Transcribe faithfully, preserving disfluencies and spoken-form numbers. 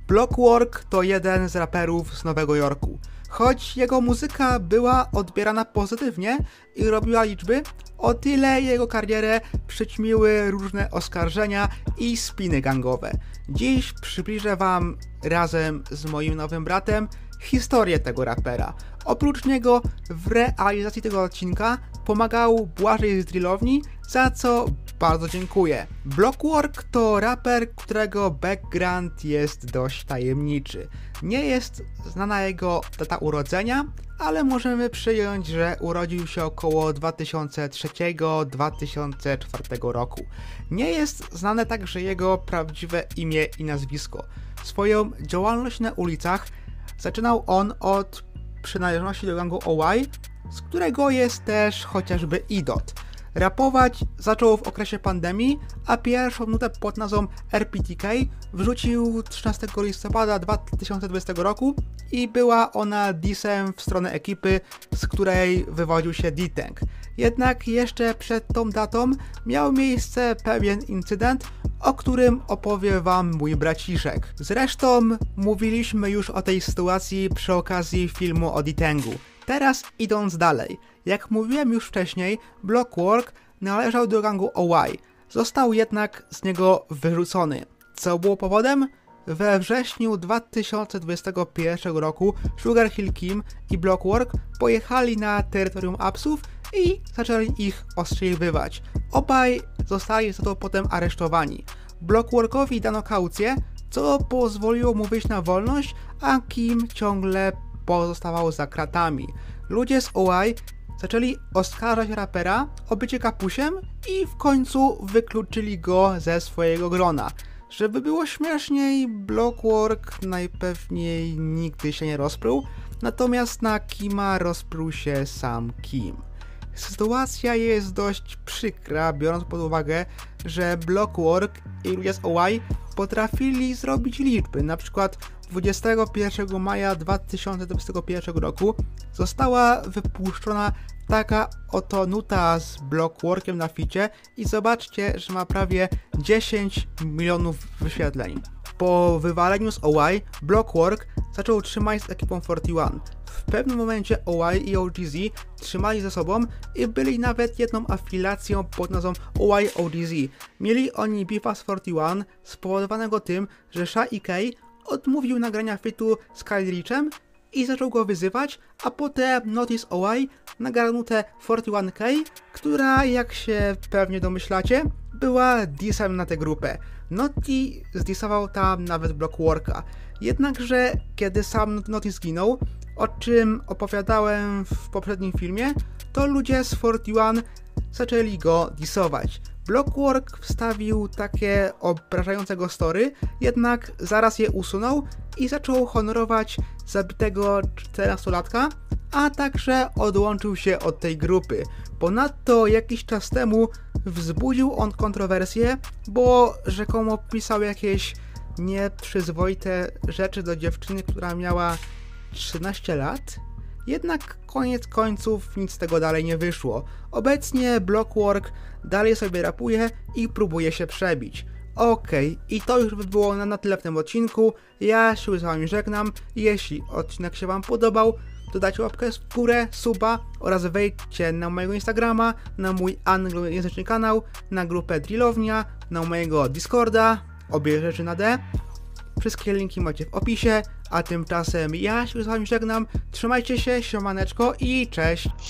Blockwork to jeden z raperów z Nowego Jorku. Choć jego muzyka była odbierana pozytywnie i robiła liczby, o tyle jego karierę przyćmiły różne oskarżenia i spiny gangowe. Dziś przybliżę wam razem z moim nowym bratem historię tego rapera. Oprócz niego w realizacji tego odcinka pomagał Błażej z Drillowni, za co bardzo dziękuję. Blockwork to raper, którego background jest dość tajemniczy. Nie jest znana jego data urodzenia, ale możemy przyjąć, że urodził się około dwa tysiące trzeciego do dwa tysiące czwartego roku. Nie jest znane także jego prawdziwe imię i nazwisko. Swoją działalność na ulicach zaczynał on od przynależności do gangu O Y, z którego jest też chociażby Idot. Rapować zaczął w okresie pandemii, a pierwszą nutę pod nazwą R P T K wrzucił trzynastego listopada dwa tysiące dwudziestego roku i była ona dissem w stronę ekipy, z której wywodził się D-Tank. Jednak jeszcze przed tą datą miał miejsce pewien incydent, o którym opowie wam mój braciszek. Zresztą mówiliśmy już o tej sytuacji przy okazji filmu o D-Tangu. Teraz idąc dalej, jak mówiłem już wcześniej, Blockwork należał do gangu O Y, został jednak z niego wyrzucony. Co było powodem? We wrześniu dwa tysiące dwudziestego pierwszego roku Sugar Hill Kim i Blockwork pojechali na terytorium Apsów i zaczęli ich ostrzeliwać. Obaj zostali za to potem aresztowani. Blockworkowi dano kaucję, co pozwoliło mu wyjść na wolność, a Kim ciągle pozostawał za kratami. Ludzie z O Y zaczęli oskarżać rapera o bycie kapusiem i w końcu wykluczyli go ze swojego grona. Żeby było śmieszniej, Blockwork najpewniej nigdy się nie rozpruł, natomiast na Kima rozpruł się sam Kim. Sytuacja jest dość przykra, biorąc pod uwagę, że Blockwork i ludzie z O Y potrafili zrobić liczby. Na przykład dwudziestego pierwszego maja dwa tysiące dwudziestego pierwszego roku została wypuszczona taka oto nuta z Blockworkiem na ficie i zobaczcie, że ma prawie dziesięć milionów wyświetleń. Po wywaleniu z O Y, Blockwork zaczął trzymać z ekipą czterdzieści jeden. W pewnym momencie O Y i O G Z trzymali ze sobą i byli nawet jedną afiliacją pod nazwą O Y O G Z. Mieli oni beefa z czterdzieści jeden spowodowanego tym, że Sha I K odmówił nagrania fitu z Kyle Richem i zaczął go wyzywać, a potem Notice O Y nagrał nutę czterdzieści jeden K, która, jak się pewnie domyślacie, była dissem na tę grupę. Noty zdisował tam nawet Blockworka. Jednakże, kiedy sam Noty zginął, o czym opowiadałem w poprzednim filmie, to ludzie z czterdzieści jeden zaczęli go dissować. Blockwork wstawił takie obrażające go story, jednak zaraz je usunął i zaczął honorować zabitego czternastolatka, a także odłączył się od tej grupy. Ponadto jakiś czas temu wzbudził on kontrowersję, bo rzekomo pisał jakieś nieprzyzwoite rzeczy do dziewczyny, która miała trzynaście lat. Jednak koniec końców nic z tego dalej nie wyszło. Obecnie Blockwork dalej sobie rapuje i próbuje się przebić. Okej, okay, i to już by było na, na tyle w tym odcinku. Ja się z wami żegnam. Jeśli odcinek się wam podobał, to dajcie łapkę w górę, suba oraz wejdźcie na mojego Instagrama, na mój anglojęzyczny kanał, na grupę Drillownia, na mojego Discorda, obie rzeczy na D. Wszystkie linki macie w opisie, a tymczasem ja się z wami żegnam. Trzymajcie się, siemaneczko i cześć!